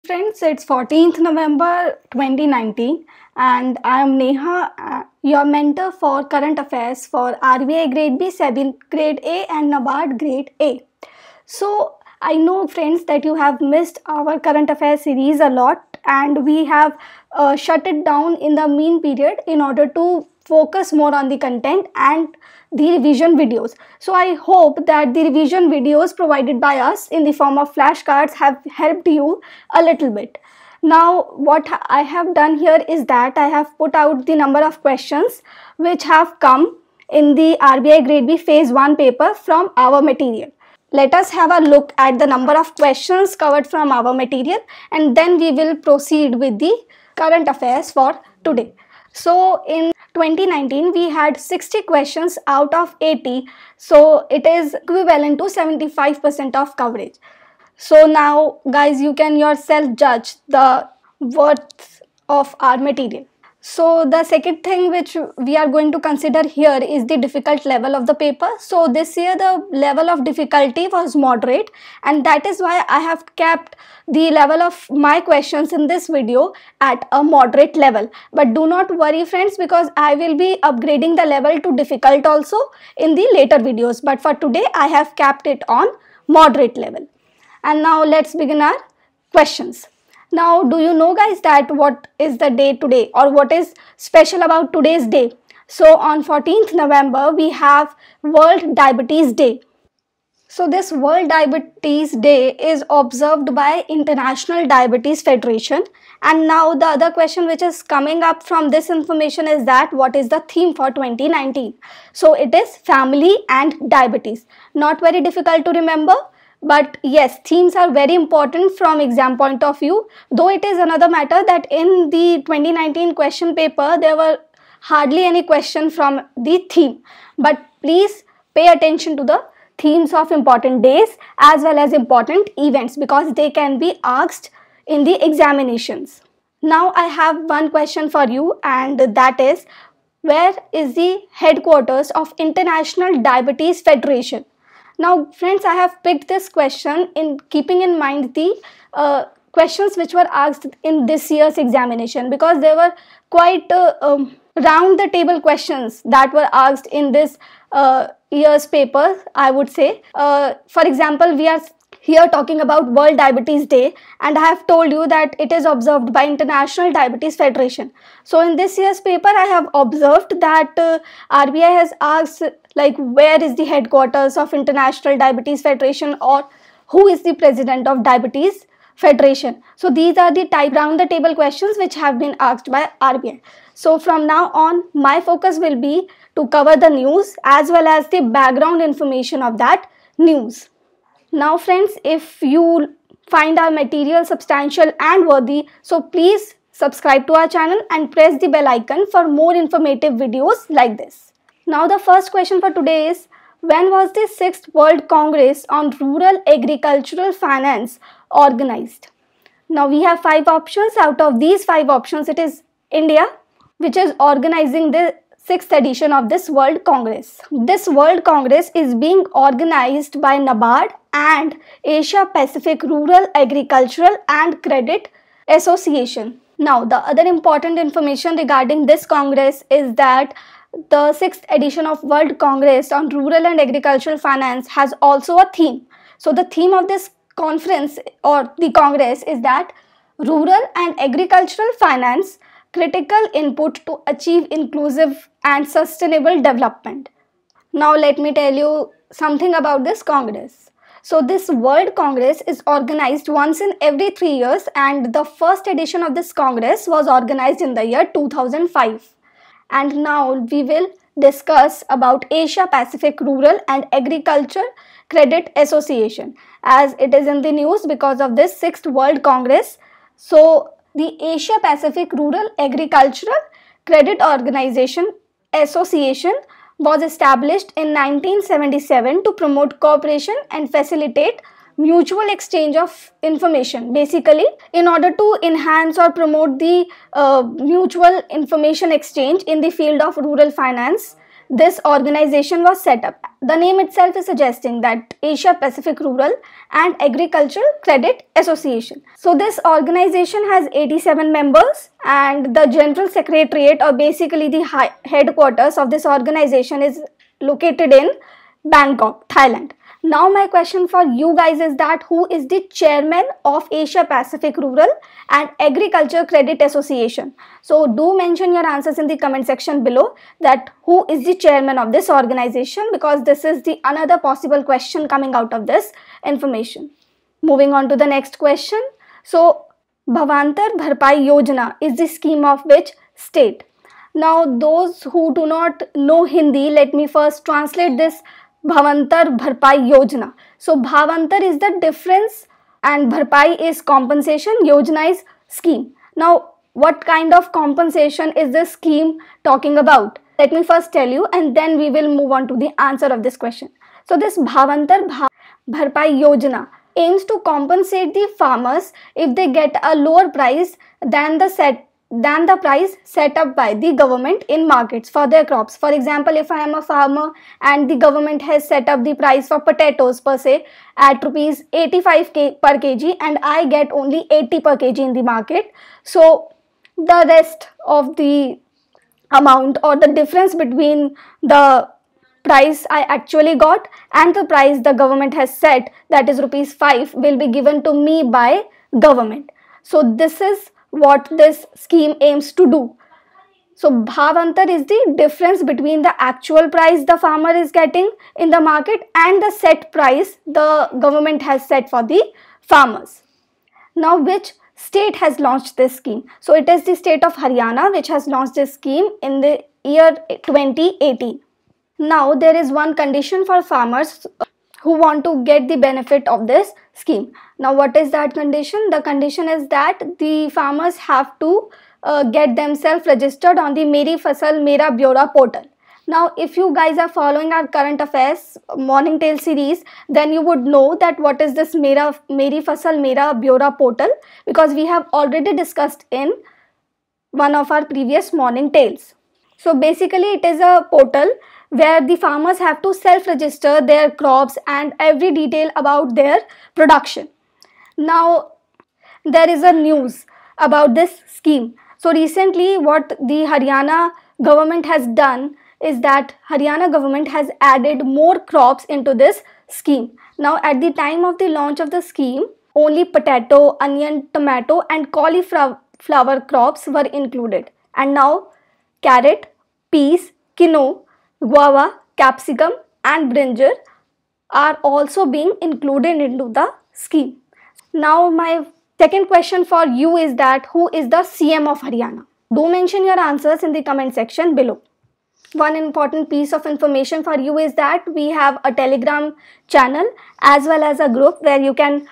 Friends, it's 14th November 2019 and I am Neha, your mentor for current affairs for RBI Grade B, SEBI Grade A and NABARD Grade A. So I know friends that you have missed our current affairs series a lot and we have shut it down in the mean period in order to focus more on the content and the revision videos. So I hope that the revision videos provided by us in the form of flashcards have helped you a little bit. Now what I have done here is that I have put out the number of questions which have come in the RBI Grade B Phase 1 paper from our material. Let us have a look at the number of questions covered from our material and then we will proceed with the current affairs for today. So in 2019 we had 60 questions out of 80, so it is equivalent to 75% of coverage. So now guys, you can yourself judge the worth of our material. So the second thing which we are going to consider here is the difficult level of the paper. So this year the level of difficulty was moderate and that is why I have kept the level of my questions in this video at a moderate level. But do not worry friends, because I will be upgrading the level to difficult also in the later videos. But for today I have kept it on moderate level. And now let's begin our questions. Now, do you know guys that what is the day today or what is special about today's day? So on 14th November, we have World Diabetes Day. So this World Diabetes Day is observed by International Diabetes Federation. And now the other question which is coming up from this information is that what is the theme for 2019? So it is family and diabetes. Not very difficult to remember. But yes, themes are very important from exam point of view, though it is another matter that in the 2019 question paper, there were hardly any question from the theme. But please pay attention to the themes of important days as well as important events because they can be asked in the examinations. Now I have one question for you and that is, where is the headquarters of International Diabetes Federation? Now friends, I have picked this question in keeping in mind the questions which were asked in this year's examination because there were quite round the table questions that were asked in this year's paper, I would say. For example, we are here talking about World Diabetes Day and I have told you that it is observed by International Diabetes Federation. So in this year's paper I have observed that RBI has asked like where is the headquarters of International Diabetes Federation or who is the president of Diabetes Federation. So these are the type round the table questions which have been asked by RBI. So from now on my focus will be to cover the news as well as the background information of that news. Now friends, if you find our material substantial and worthy, so please subscribe to our channel and press the bell icon for more informative videos like this. Now the first question for today is, when was the 6th World Congress on Rural Agricultural Finance organized? Now we have 5 options. Out of these 5 options, it is India which is organizing the 6th edition of this World Congress. This World Congress is being organized by NABARD and Asia Pacific Rural Agricultural and Credit Association. Now the other important information regarding this Congress is that the 6th edition of World Congress on Rural and Agricultural Finance has also a theme. So the theme of this conference or the Congress is that Rural and Agricultural Finance, critical input to achieve inclusive and sustainable development. Now let me tell you something about this Congress. So this World Congress is organized once in every 3 years and the first edition of this Congress was organized in the year 2005. And now we will discuss about Asia Pacific Rural and Agriculture Credit Association as it is in the news because of this 6th World Congress. So the Asia Pacific Rural Agricultural Credit Organization Association was established in 1977 to promote cooperation and facilitate mutual exchange of information, basically in order to enhance or promote the mutual information exchange in the field of rural finance. this organization was set up? The name itself is suggesting that Asia Pacific Rural and Agricultural Credit Association. So this organization has 87 members, and the general secretariat, or basically the headquarters of this organization, is located in Bangkok, Thailand. Now my question for you guys is that who is the chairman of Asia Pacific Rural and Agriculture Credit Association? So do mention your answers in the comment section below, that who is the chairman of this organization, because this is the another possible question coming out of this information. Moving on to the next question. So Bhavantar Bharpai Yojana is the scheme of which state? Now those who do not know Hindi, let me first translate this Bhavantar Bharpai Yojana. So Bhavantar is the difference and Bharpai is compensation, Yojana is scheme. Now what kind of compensation is this scheme talking about? Let me first tell you, and then we will move on to the answer of this question. So this Bhavantar Bharpai Yojana aims to compensate the farmers if they get a lower price than the price set up by the government in markets for their crops. For example, if I am a farmer and the government has set up the price for potatoes per se at rupees 85 per kg, and I get only 80 per kg in the market, so the rest of the amount, or the difference between the price I actually got and the price the government has set, that is rupees 5, will be given to me by government. So this is what this scheme aims to do. So Bhavantar is the difference between the actual price the farmer is getting in the market and the set price the government has set for the farmers. Now which state has launched this scheme? So it is the state of Haryana which has launched this scheme in the year 2018. Now there is one condition for farmers who want to get the benefit of this scheme. Now what is that condition? The condition is that the farmers have to get themselves registered on the Meri Fasal Mera Byora portal. Now if you guys are following our current affairs morning tale series, then you would know that what is this Meri Fasal Mera Byora portal, because we have already discussed in one of our previous morning tales. So basically it is a portal where the farmers have to self-register their crops and every detail about their production. Now there is a news about this scheme. So recently what the Haryana government has done is that Haryana government has added more crops into this scheme. Now at the time of the launch of the scheme, only potato, onion, tomato and cauliflower crops were included, and now carrot, peas, quinoa, guava, capsicum and brinjal are also being included into the scheme. Now my second question for you is that who is the CM of Haryana? Do mention your answers in the comment section below. One important piece of information for you is that we have a Telegram channel as well as a group where you can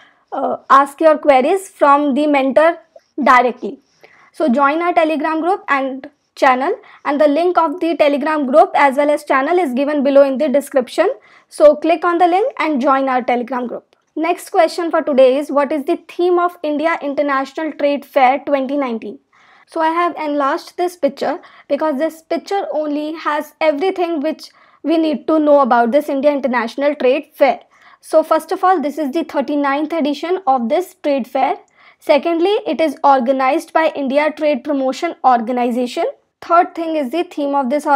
ask your queries from the mentor directly. So join our Telegram group and channel, and the link of the Telegram group as well as channel is given below in the description. So click on the link and join our Telegram group. Next question for today is, what is the theme of India International Trade Fair 2019? So I have enlarged this picture because this picture only has everything which we need to know about this India International Trade Fair. So first of all, this is the 39th edition of this trade fair. Secondly, it is organized by India Trade Promotion Organization. Third thing is the theme of this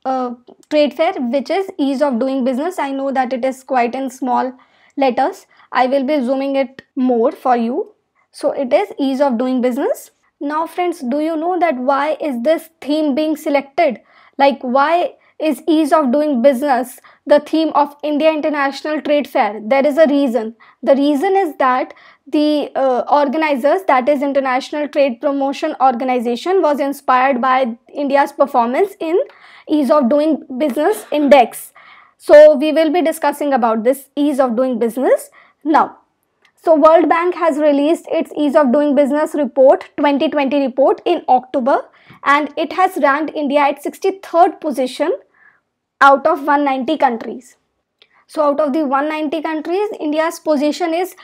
trade fair, which is ease of doing business. I know that it is quite in small letters. I will be zooming it more for you. So it is ease of doing business. Now friends, do you know that why is this theme being selected? Like, why is ease of doing business the theme of India International Trade Fair? There is a reason. The reason is that the organizers, that is International Trade Promotion Organization, was inspired by India's performance in Ease of Doing Business Index. So we will be discussing about this ease of doing business now. So World Bank has released its Ease of Doing Business report 2020 report in October, and it has ranked India at 63rd position out of 190 countries. So out of the 190 countries, India's position is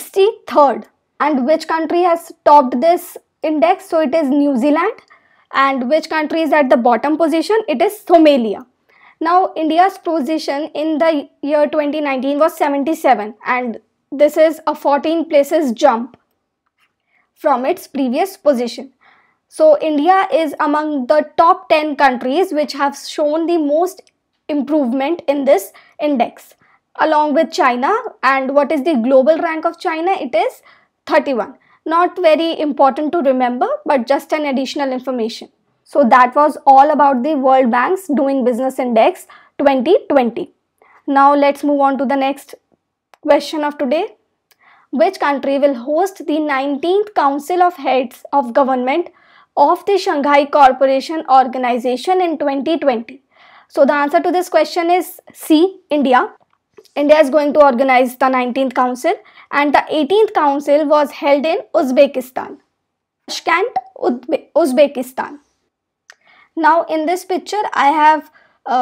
63rd. And which country has topped this index? So it is New Zealand. And which country is at the bottom position? It is Somalia. Now, India's position in the year 2019 was 77, and this is a 14 places jump from its previous position. So, India is among the top 10 countries which have shown the most improvement in this index, along with China. And what is the global rank of China? It is 31. Not very important to remember, but just an additional information. So that was all about the World Bank's Doing Business Index 2020. Now let's move on to the next question of today. Which country will host the 19th Council of Heads of Government of the Shanghai Cooperation Organization in 2020? So the answer to this question is C, India. India is going to organize the 19th Council, and the 18th Council was held in Uzbekistan. Tashkent, Uzbekistan. Now in this picture I have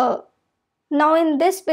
this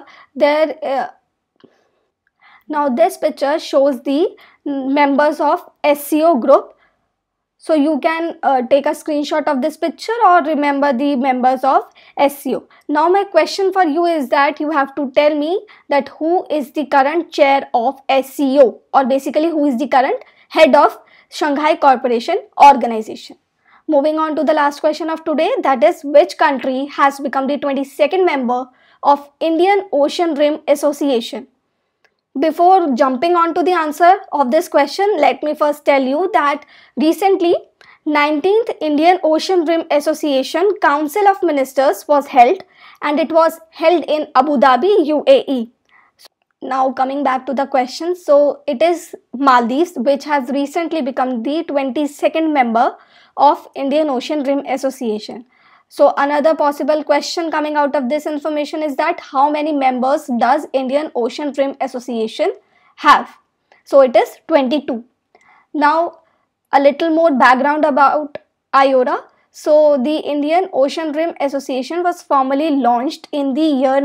picture shows the members of SCO group. So you can take a screenshot of this picture or remember the members of SCO. Now my question for you is that you have to tell me that who is the current chair of SCO, or basically who is the current head of Shanghai Cooperation Organization. Moving on to the last question of today, that is, which country has become the 22nd member of Indian Ocean Rim Association? Before jumping on to the answer of this question, let me first tell you that recently 19th Indian Ocean Rim Association Council of Ministers was held, and it was held in Abu Dhabi, UAE. Now coming back to the question, so it is Maldives which has recently become the 22nd member of Indian Ocean Rim Association. So another possible question coming out of this information is that how many members does Indian Ocean Rim Association have? So it is 22. Now a little more background about IORA. So the Indian Ocean Rim Association was formally launched in the year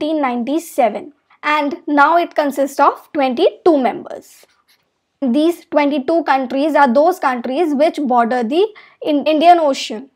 1997, and now it consists of 22 members. These 22 countries are those countries which border the Indian Ocean.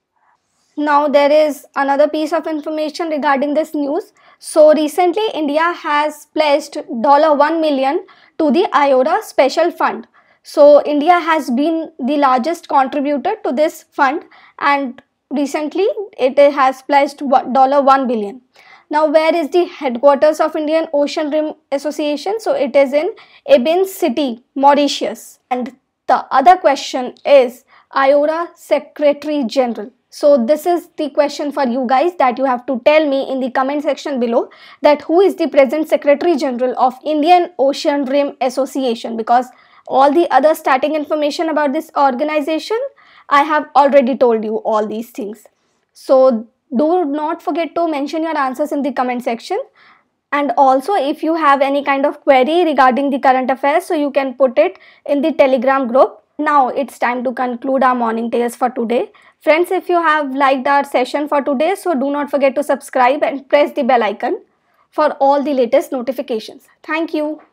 Now there is another piece of information regarding this news. So recently India has pledged $1 million to the IORA Special Fund. So India has been the largest contributor to this fund, and recently it has pledged $1 billion. Now where is the headquarters of Indian Ocean Rim Association? So it is in Ibn City, Mauritius. And the other question is IORA Secretary General. So this is the question for you guys that you have to tell me in the comment section below, that who is the present Secretary General of Indian Ocean Rim Association, because all the other starting information about this organization I have already told you all these things. So do not forget to mention your answers in the comment section. And also if you have any kind of query regarding the current affairs, so you can put it in the Telegram group. Now it's time to conclude our morning tales for today. Friends, if you have liked our session for today, so do not forget to subscribe and press the bell icon for all the latest notifications. Thank you.